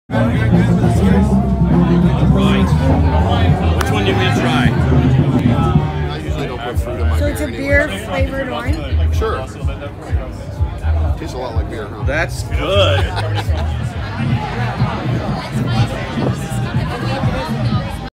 Right. Which one do you want to try? I usually don't put fruit in my So beer it's a anyway. beer flavored wine? Sure. Tastes a lot like beer, huh? That's good.